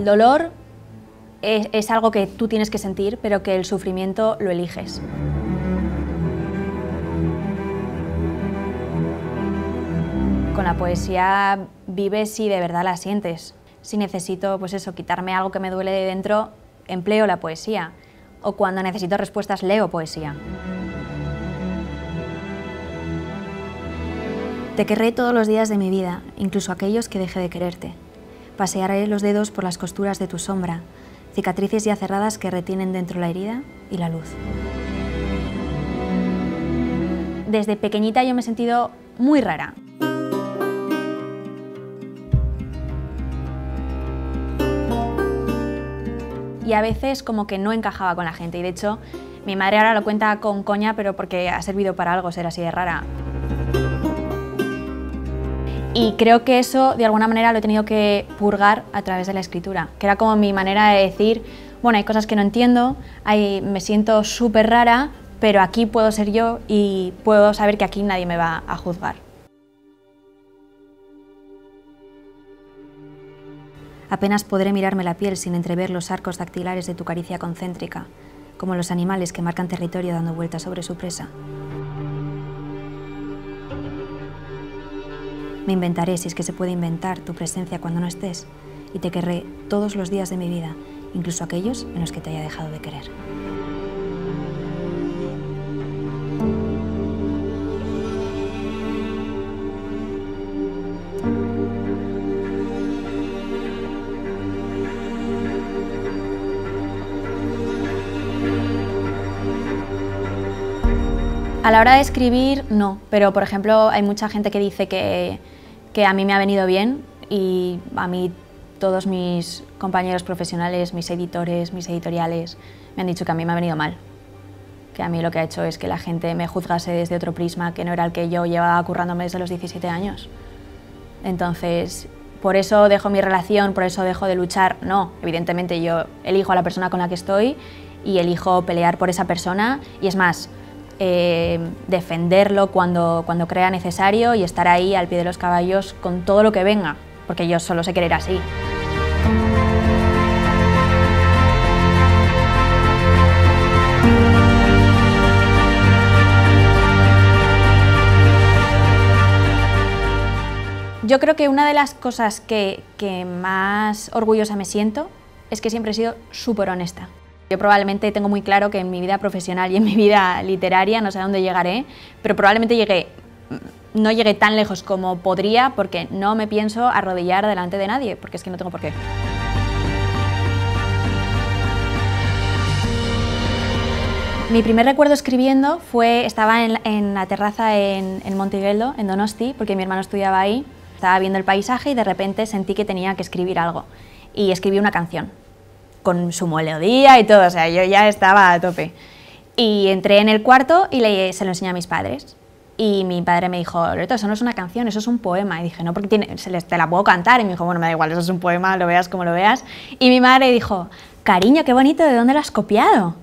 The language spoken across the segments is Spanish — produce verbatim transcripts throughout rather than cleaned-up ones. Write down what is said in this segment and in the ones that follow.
el dolor es, es algo que tú tienes que sentir, pero que el sufrimiento lo eliges. Con la poesía vives si de verdad la sientes. Si necesito, pues eso, quitarme algo que me duele de dentro, empleo la poesía. O cuando necesito respuestas, leo poesía. Te querré todos los días de mi vida, incluso aquellos que deje de quererte. Pasearé los dedos por las costuras de tu sombra, cicatrices ya cerradas que retienen dentro la herida y la luz. Desde pequeñita yo me he sentido muy rara. Y a veces como que no encajaba con la gente. Y de hecho, mi madre ahora lo cuenta con coña, pero porque ha servido para algo ser así de rara. Y creo que eso, de alguna manera, lo he tenido que purgar a través de la escritura. Que era como mi manera de decir, bueno, hay cosas que no entiendo, hay, me siento súper rara, pero aquí puedo ser yo y puedo saber que aquí nadie me va a juzgar. Apenas podré mirarme la piel sin entrever los arcos dactilares de tu caricia concéntrica, como los animales que marcan territorio dando vueltas sobre su presa. Me inventaré, si es que se puede inventar, tu presencia cuando no estés, y te querré todos los días de mi vida, incluso aquellos en los que te haya dejado de querer. A la hora de escribir, no, pero por ejemplo hay mucha gente que dice que, que a mí me ha venido bien y a mí todos mis compañeros profesionales, mis editores, mis editoriales me han dicho que a mí me ha venido mal, que a mí lo que ha hecho es que la gente me juzgase desde otro prisma que no era el que yo llevaba currándome desde los diecisiete años. Entonces, por eso dejo mi relación, por eso dejo de luchar. No, evidentemente yo elijo a la persona con la que estoy y elijo pelear por esa persona y es más, Eh, defenderlo cuando, cuando crea necesario y estar ahí al pie de los caballos con todo lo que venga, porque yo solo sé querer así. Yo creo que una de las cosas que, que más orgullosa me siento es que siempre he sido súper honesta. Yo probablemente tengo muy claro que en mi vida profesional y en mi vida literaria no sé a dónde llegaré, pero probablemente llegué, no llegué tan lejos como podría porque no me pienso arrodillar delante de nadie, porque es que no tengo por qué. Mi primer recuerdo escribiendo fue, estaba en, en la terraza en, en Montigueldo, en Donosti, porque mi hermano estudiaba ahí. Estaba viendo el paisaje y de repente sentí que tenía que escribir algo y escribí una canción con su melodía y todo, o sea, yo ya estaba a tope. Y entré en el cuarto y le, se lo enseñé a mis padres. Y mi padre me dijo, Loreto, eso no es una canción, eso es un poema. Y dije, no, porque tiene, se les, te la puedo cantar. Y me dijo, bueno, me da igual, eso es un poema, lo veas como lo veas. Y mi madre dijo, cariño, qué bonito, ¿de dónde lo has copiado?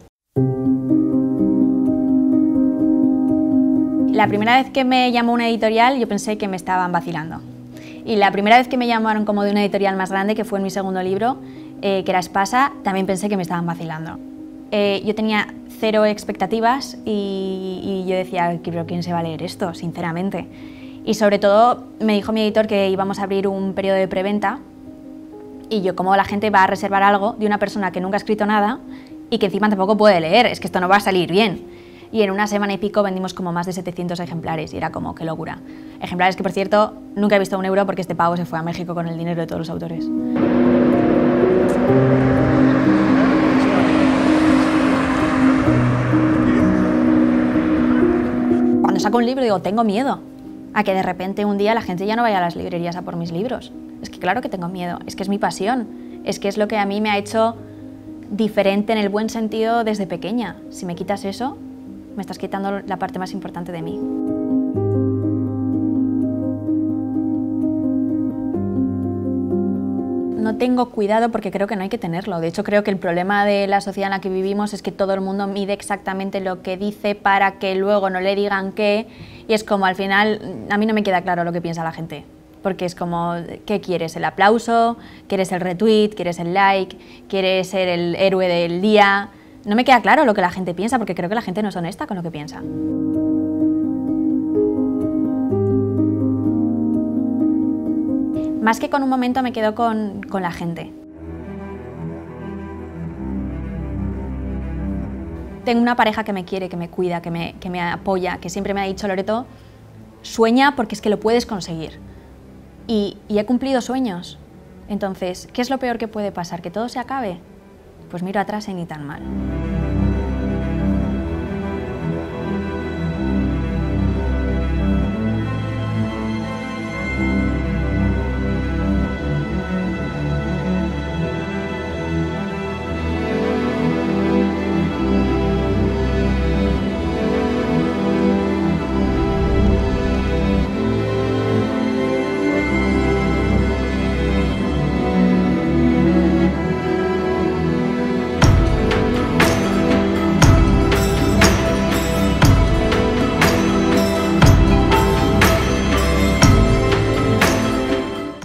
La primera vez que me llamó una editorial, yo pensé que me estaban vacilando. Y la primera vez que me llamaron como de una editorial más grande, que fue en mi segundo libro, Eh, que era Espasa, también pensé que me estaban vacilando. Eh, yo tenía cero expectativas y, y yo decía, pero ¿quién se va a leer esto, sinceramente? Y sobre todo me dijo mi editor que íbamos a abrir un periodo de preventa y yo, ¿cómo la gente va a reservar algo de una persona que nunca ha escrito nada y que encima tampoco puede leer? Es que esto no va a salir bien. Y en una semana y pico vendimos como más de setecientos ejemplares y era como, qué locura. Ejemplares que, por cierto, nunca he visto un euro porque este pavo se fue a México con el dinero de todos los autores. Cuando saco un libro digo, tengo miedo a que de repente un día la gente ya no vaya a las librerías a por mis libros. Es que claro que tengo miedo, es que es mi pasión, es que es lo que a mí me ha hecho diferente en el buen sentido desde pequeña. Si me quitas eso, me estás quitando la parte más importante de mí. No tengo cuidado porque creo que no hay que tenerlo. De hecho, creo que el problema de la sociedad en la que vivimos es que todo el mundo mide exactamente lo que dice para que luego no le digan qué, y es como al final, a mí no me queda claro lo que piensa la gente. porque es como, ¿qué quieres? ¿El aplauso? ¿Quieres el retweet? ¿Quieres el like? ¿Quieres ser el héroe del día? No me queda claro lo que la gente piensa, porque creo que la gente no es honesta con lo que piensa. Más que con un momento me quedo con, con la gente. Tengo una pareja que me quiere, que me cuida, que me, que me apoya, que siempre me ha dicho, Loreto, sueña porque es que lo puedes conseguir. Y, y he cumplido sueños. Entonces, ¿qué es lo peor que puede pasar? ¿Que todo se acabe? Pues miro atrás y ni tan mal.